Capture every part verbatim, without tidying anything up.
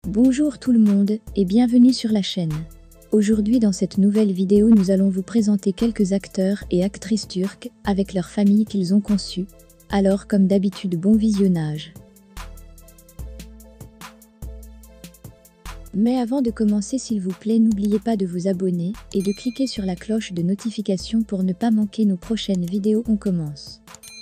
Bonjour tout le monde et bienvenue sur la chaîne. Aujourd'hui dans cette nouvelle vidéo nous allons vous présenter quelques acteurs et actrices turcs avec leurs familles qu'ils ont conçues. Alors comme d'habitude bon visionnage. Mais avant de commencer s'il vous plaît n'oubliez pas de vous abonner et de cliquer sur la cloche de notification pour ne pas manquer nos prochaines vidéos. On commence.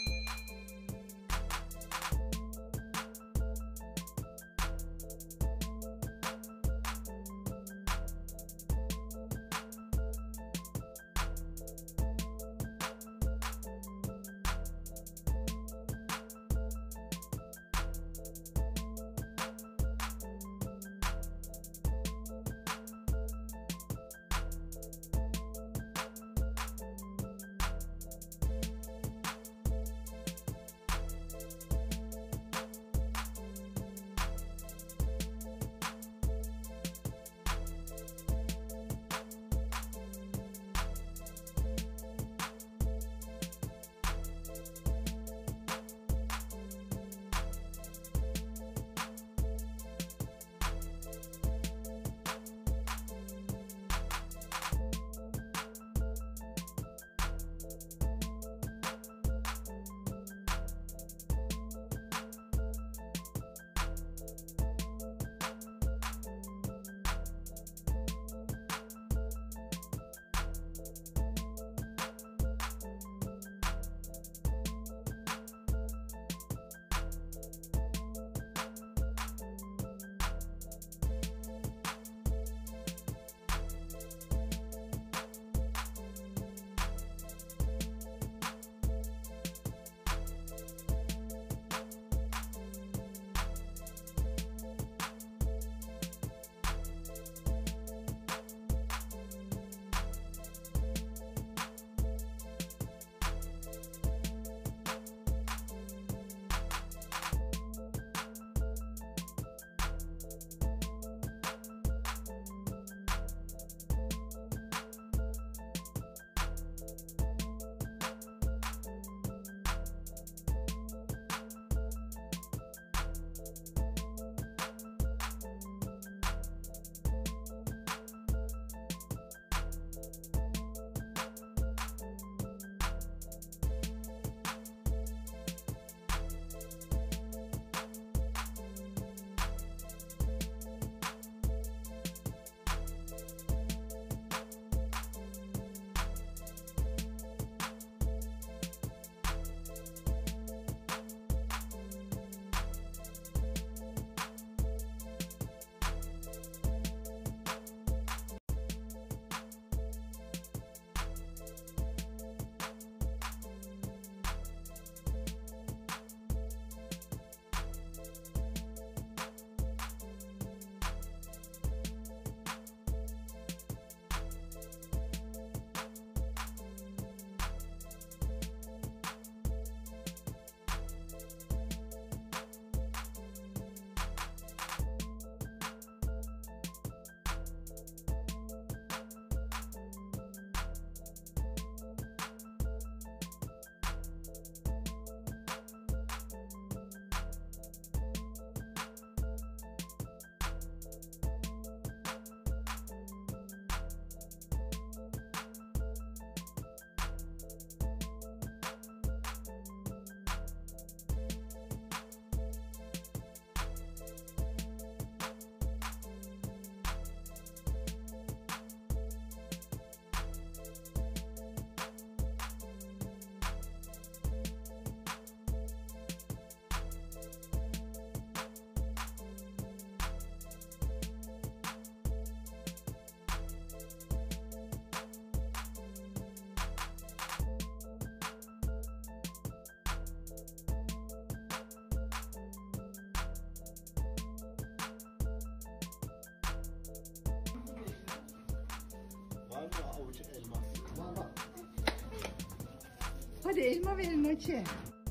Hadi elma verin Maçı.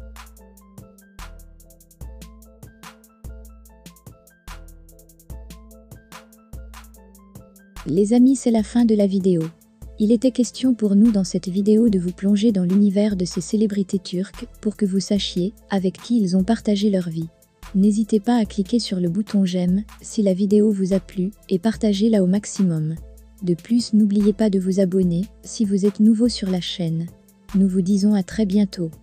Les amis, c'est la fin de la vidéo. Il était question pour nous dans cette vidéo de vous plonger dans l'univers de ces célébrités turques pour que vous sachiez avec qui ils ont partagé leur vie. N'hésitez pas à cliquer sur le bouton j'aime si la vidéo vous a plu et partagez-la au maximum. De plus, n'oubliez pas de vous abonner si vous êtes nouveau sur la chaîne. Nous vous disons à très bientôt.